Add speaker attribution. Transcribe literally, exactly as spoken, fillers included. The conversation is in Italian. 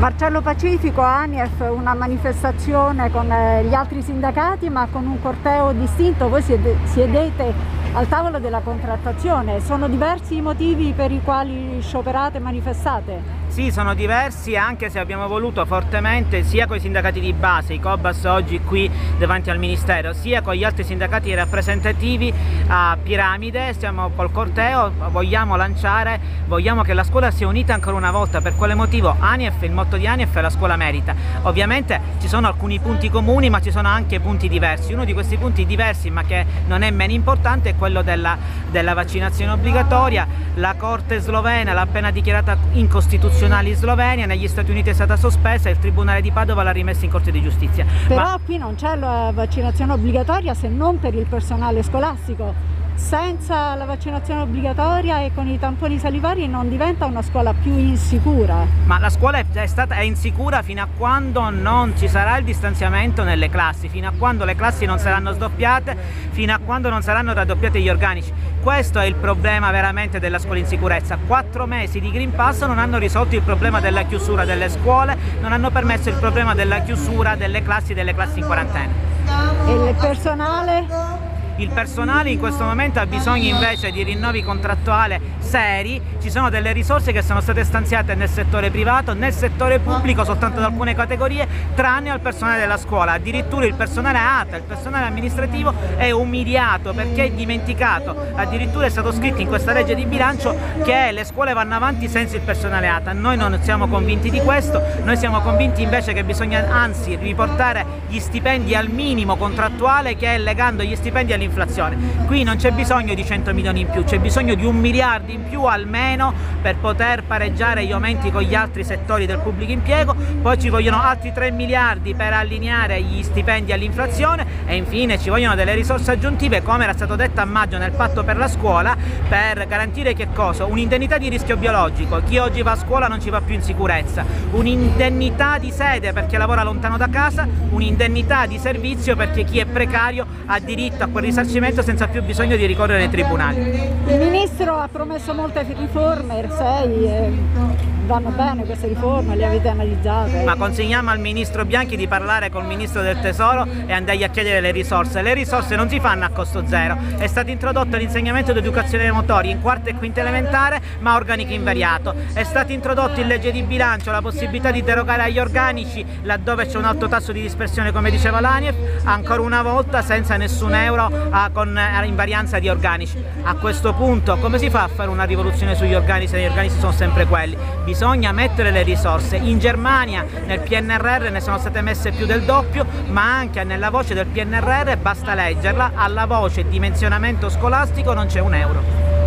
Speaker 1: Marcello Pacifico, ANIEF, una manifestazione con gli altri sindacati ma con un corteo distinto. Voi siedete al tavolo della contrattazione. Sono diversi i motivi per i quali scioperate e manifestate?
Speaker 2: Sì, sono diversi, anche se abbiamo voluto fortemente sia con i sindacati di base, i Cobas oggi qui davanti al Ministero, sia con gli altri sindacati rappresentativi a Piramide. Stiamo col corteo, vogliamo lanciare, vogliamo che la scuola sia unita ancora una volta. Per quale motivo? ANIEF, il motto di ANIEF è la scuola merita. Ovviamente ci sono alcuni punti comuni, ma ci sono anche punti diversi. Uno di questi punti diversi, ma che non è meno importante, è quello della, della vaccinazione obbligatoria. La Corte slovena l'ha appena dichiarata incostituzionale in Slovenia, negli Stati Uniti è stata sospesa e il Tribunale di Padova l'ha rimessa in Corte di Giustizia.
Speaker 1: Però
Speaker 2: Ma...
Speaker 1: qui non c'è la vaccinazione obbligatoria se non per il personale scolastico. Senza la vaccinazione obbligatoria e con i tamponi salivari non diventa una scuola più insicura.
Speaker 2: Ma la scuola è, stata, è insicura fino a quando non ci sarà il distanziamento nelle classi, fino a quando le classi non saranno sdoppiate, fino a quando non saranno raddoppiati gli organici. Questo è il problema veramente della scuola in sicurezza. Quattro mesi di Green Pass non hanno risolto il problema della chiusura delle scuole, non hanno permesso il problema della chiusura delle classi, delle classi in quarantena.
Speaker 1: E il personale?
Speaker 2: Il personale in questo momento ha bisogno invece di rinnovi contrattuali seri. Ci sono delle risorse che sono state stanziate nel settore privato, nel settore pubblico soltanto ad alcune categorie, tranne al personale della scuola. Addirittura il personale A T A, il personale amministrativo è umiliato perché è dimenticato. Addirittura è stato scritto in questa legge di bilancio che le scuole vanno avanti senza il personale A T A. Noi non siamo convinti di questo, noi siamo convinti invece che bisogna anzi riportare gli stipendi al minimo contrattuale, che è legando gli stipendi all'inflazione. Qui non c'è bisogno di cento milioni in più, c'è bisogno di un miliardo in più almeno per poter pareggiare gli aumenti con gli altri settori del pubblico impiego. Poi ci vogliono altri tre miliardi per allineare gli stipendi all'inflazione e infine ci vogliono delle risorse aggiuntive, come era stato detto a maggio nel patto per la scuola, per garantire che cosa? Un'indennità di rischio biologico, chi oggi va a scuola non ci va più in sicurezza, un'indennità di sede perché lavora lontano da casa, un'indennità di servizio perché chi è precario ha diritto a quel risarcimento senza più bisogno di ricorrere ai tribunali.
Speaker 1: Il Ministro ha promesso molte riforme, sei, eh, vanno bene queste riforme, le avete analizzate?
Speaker 2: Ma consegniamo al Ministro Bianchi di parlare col Ministro del Tesoro e andargli a chiedere le risorse. Le risorse non si fanno a costo zero, è stato introdotto l'insegnamento di educazione dei motori in quarta e quinta elementare ma organico invariato, è stato introdotto in legge di bilancio la possibilità di derogare agli organici laddove c'è un alto tasso di dispersione, come diceva l'ANIEF, ancora una volta senza nessun euro a, con a invarianza di organici. A questo punto come si fa a fare una rivoluzione sugli organici se gli organici sono sempre quelli? Bisogna mettere le risorse. In Germania nel P N R R ne sono state messe più del doppio, ma anche nella voce del P N R R, basta leggerla, alla voce dimensionamento scolastico non c'è un euro.